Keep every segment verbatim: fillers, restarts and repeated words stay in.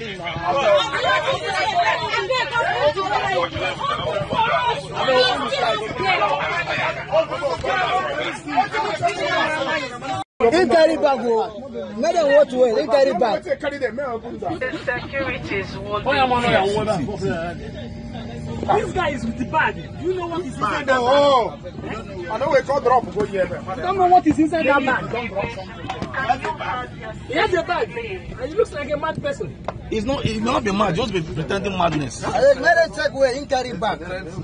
thing now. They carry back. Let them walk away. They carry back. The security is This guy is with the bag. Do you know what is inside that bag? Oh, I know we can't drop go here. I don't know what is inside that bag. He has a bag, and he looks like a mad person. He's not. He's not be mad. Just be pretending madness. Let them check where he carry back.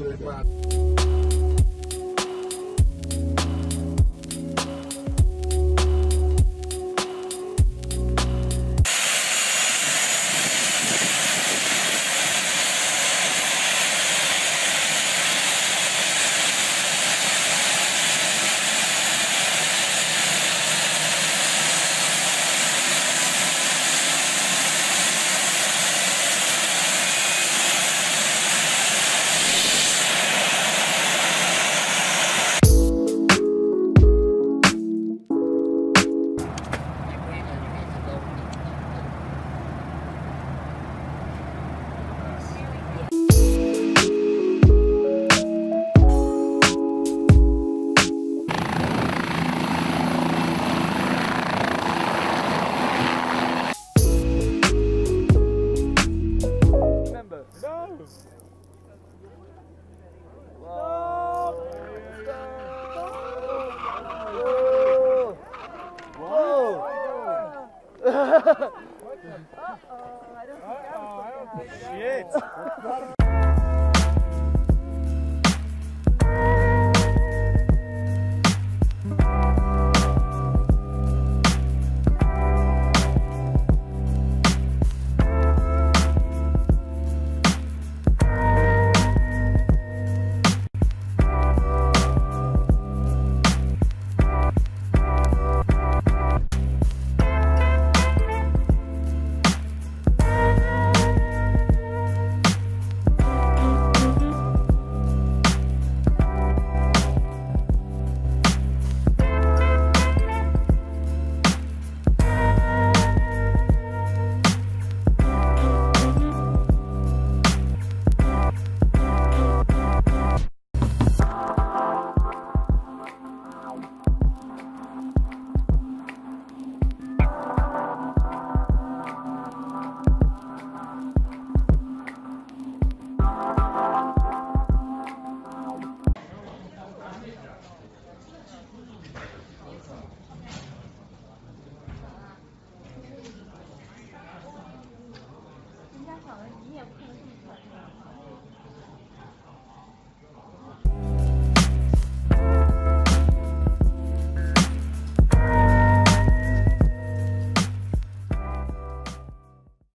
Shit.